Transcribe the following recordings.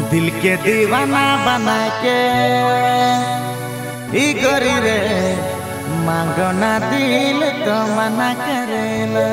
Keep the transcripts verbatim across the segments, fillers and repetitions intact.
दिल के दीवाना बना के ई गोरी रे मांगो ना दिल तो मना करेला।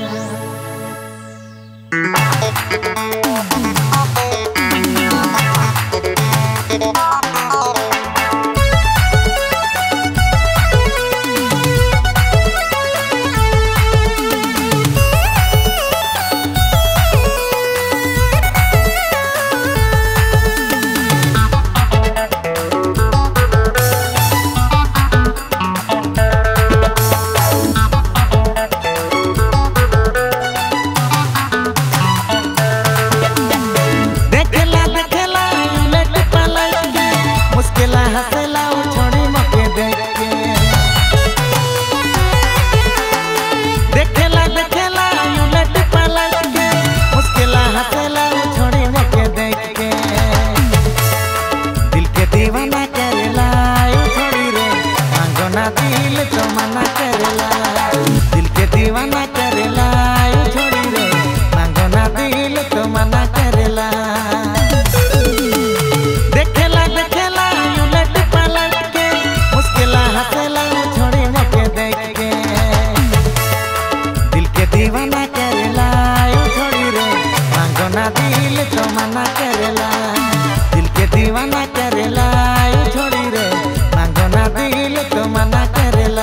दीवाना करेला छोड़ी रे मांगो ना दिल तो मना करेला। दिल के दीवाना करेला छोड़ी रे मांगो ना दिल तो मना करेला। देखेला देखेला उलट पलट के मुश्किला हंसेला छोड़ी मके देख के। दिल के दीवाना करेला छोड़ी रे मांगो ना दिल तो मना करेला। दिल के दीवाना करेला छोड़ी रे मांगो ना दिल तो मना करेला।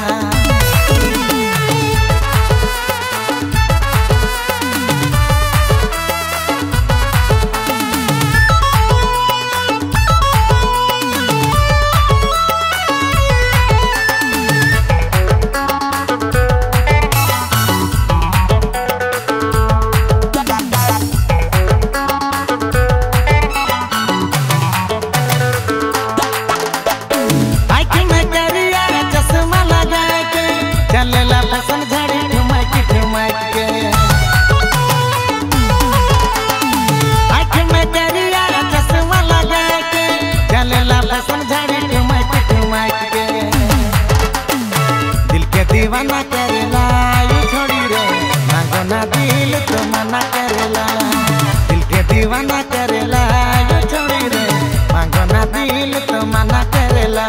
चलेला फैशन झाड़ी ठुमक ठुमक के आँख में करिया चश्मा लगा के चलेला फैशन झाड़ी ठुमक ठुमक के। दिल के दीवाना करेला छोड़ी रे मांगो ना दिल तो मना करेला। दिल के दीवाना करेला छोड़ी रे मांगो ना दिल तो मना करेला।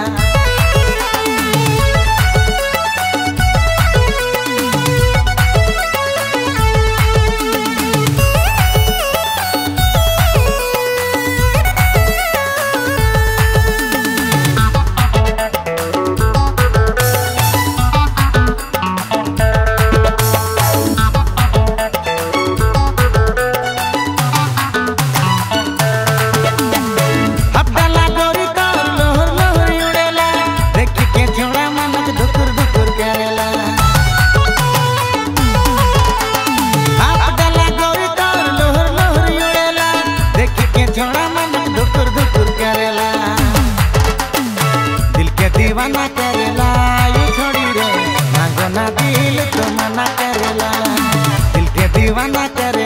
दीवाना करेला छोड़ी रे मांगो ना दिल तो मना करेला। दिल के दीवाना करे